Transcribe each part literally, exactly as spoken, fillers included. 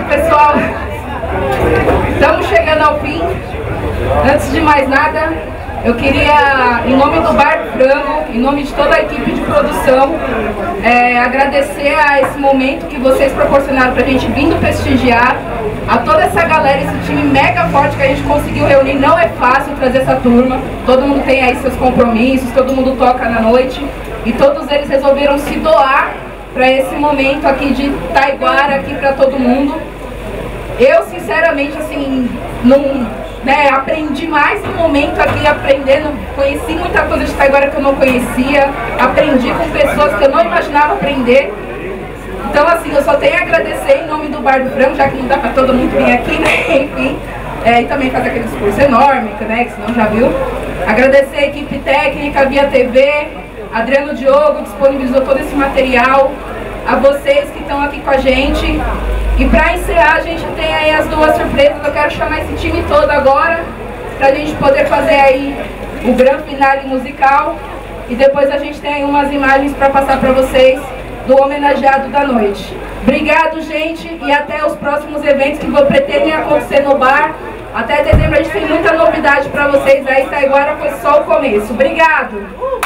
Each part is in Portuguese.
pessoal, estamos chegando ao fim. Antes de mais nada, eu queria, em nome do Bar do Frango, em nome de toda a equipe de produção, é, agradecer a esse momento que vocês proporcionaram para a gente vindo prestigiar, a toda essa galera, esse time mega forte que a gente conseguiu reunir. Não é fácil trazer essa turma, todo mundo tem aí seus compromissos, todo mundo toca na noite, e todos eles resolveram se doar para esse momento aqui de Taiguara, aqui para todo mundo. Eu, sinceramente, assim, não, né, aprendi mais no momento aqui, aprendendo, conheci muita coisa de Taiguara que eu não conhecia, aprendi com pessoas que eu não imaginava aprender. Então, assim, eu só tenho a agradecer em nome do Bar do Frango, já que não dá para todo mundo vir aqui, né, enfim, é, e também fazer aquele discurso enorme, né, que senão já viu. Agradecer a equipe técnica, Via T V, Adriano Diogo, disponibilizou todo esse material, a vocês que estão aqui com a gente. E para encerrar, a gente tem aí as duas surpresas. Eu quero chamar esse time todo agora, para a gente poder fazer aí o grande finale musical. E depois a gente tem aí umas imagens para passar para vocês do homenageado da noite. Obrigado, gente, e até os próximos eventos que vou pretendem acontecer no bar. Até dezembro a gente tem muita novidade para vocês aí. Taiguara foi só o começo. Obrigado!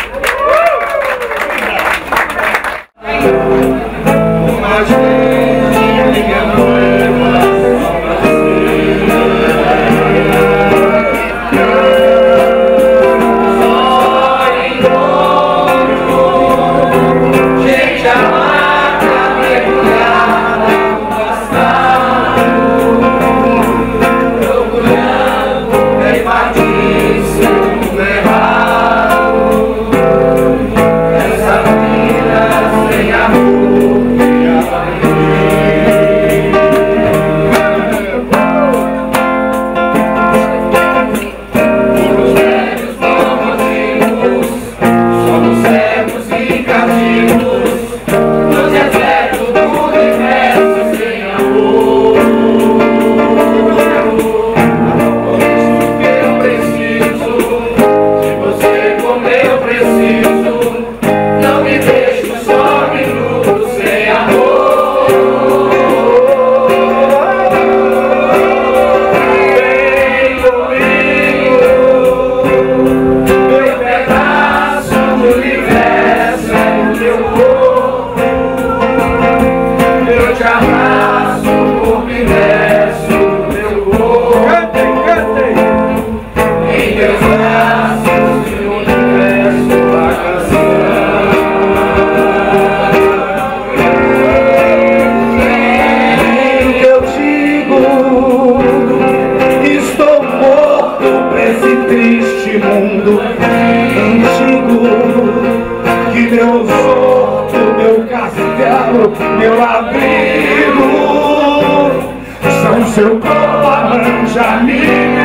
Meu abrigo, são seu corpo laranja, amigo.